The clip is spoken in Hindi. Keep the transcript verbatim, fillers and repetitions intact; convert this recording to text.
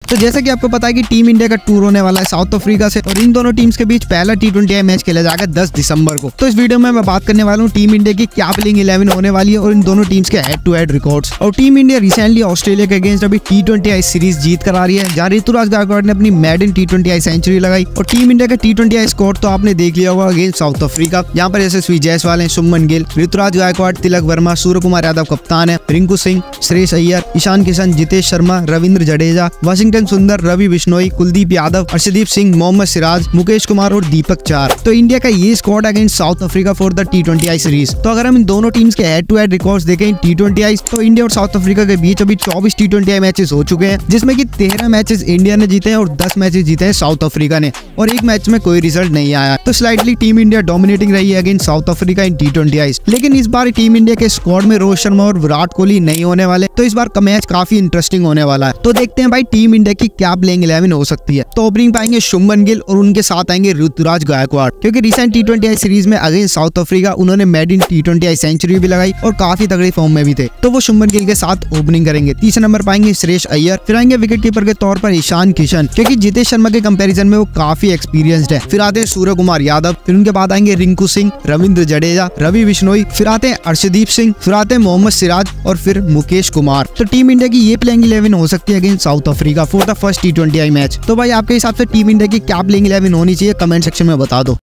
तो जैसे कि आपको पता है कि टीम इंडिया का टूर होने वाला है साउथ अफ्रीका से, और इन दोनों टीम्स के बीच पहला टी ट्वेंटी आई मैच खेला जाएगा दस दिसंबर को। तो इस वीडियो में मैं बात करने वाला हूँ टीम इंडिया की क्या प्लेइंग इलेवन होने वाली है और इन दोनों टीम्स के हेड टू हेड रिकॉर्ड्स। और टीम इंडिया रिसेंटली ऑस्ट्रेलिया के अगेंस्ट अभी टी ट्वेंटी आई सीरीज जीत कर आ रही है, जहाँ ऋतुराज गायकवाड़ ने अपनी maiden T twenty I century लगाई। और टीम इंडिया का टी ट्वेंटी आई स्कोर तो आपने देख लिया होगा अगेंस्ट साउथ अफ्रीका, यहाँ पर यशस्वी जायसवाल है, शुभमन गिल, ऋतुराज गायकवाड़, तिलक वर्मा, सूर्य कुमार यादव कप्तान है, रिंकू सिंह, श्रेयस अय्यर, ईशान किशन, जितेश शर्मा, रविंद्र जडेजा, वाशिंगटन सुंदर, रवि बिश्नोई, कुलदीप यादव, अर्शदीप सिंह, मोहम्मद सिराज, मुकेश कुमार और दीपक चार। तो इंडिया का ये squad against South Africa for the T twenty I series. तो अगर हम इन दोनों टीम्स के हेड टू हेड रिकॉर्ड्स देखें टी ट्वेंटी आई, तो इंडिया और साउथ अफ्रीका के बीच अभी चौबीस टी ट्वेंटी आई मैचेस हो चुके हैं, जिसमें कि तेरह मैचेस इंडिया ने जीते हैं और दस मैचेस जीते हैं साउथ अफ्रीका ने, और एक मैच में कोई रिजल्ट नहीं आया। तो स्लाइटली टीम इंडिया डोमिनेटिंग रही है against South Africa in T twenty I. लेकिन इस बार टीम इंडिया के स्क्वाड में रोहित शर्मा और विराट कोहली नहीं होने वाले, तो इस बार का मैच काफी इंटरेस्टिंग होने वाला है। तो देखते हैं भाई टीम इंडिया की क्या प्लेइंग इलेवन हो सकती है। तो ओपनिंग पाएंगे शुभमन गिल और उनके साथ आएंगे ऋतुराज गायकवाड़, क्योंकि recent T twenty I series में अगेंस्ट साउथ अफ्रीका उन्होंने maiden T twenty I century भी लगाई और काफी तगड़ी फॉर्म में भी थे, तो वो शुभमन गिल के साथ ओपनिंग करेंगे। तीसरे नंबर पाएंगे श्रेयस अय्यर, फिर आएंगे विकेट कीपर के तौर पर ईशान किशन, क्योंकि जितेश शर्मा के कंपैरिजन में वो काफी एक्सपीरियंस्ड है। फिर आते हैं सूर्य कुमार यादव, फिर उनके बाद आएंगे रिंकू सिंह, रविंद्र जडेजा, रवि बिश्नोई, फिर आते हैं अर्शदीप सिंह, फिर आते हैं मोहम्मद सिराज और फिर मुकेश कुमार। तो टीम इंडिया की ये प्लेइंग इलेवन हो सकती है against South Africa for the first T twenty I match. तो भाई आपके हिसाब से टीम इंडिया की क्या प्लेइंग इलेवन होनी चाहिए, कमेंट सेक्शन में बता दो।